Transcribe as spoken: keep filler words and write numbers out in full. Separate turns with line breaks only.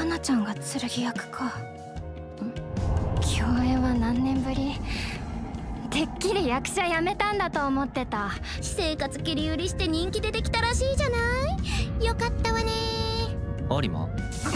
かなちゃんが剣役か。共演は何年ぶり？てっきり役者辞めたんだと思ってた。
私生活切り売りして人気出てきたらしいじゃない。よかったわね。
有馬、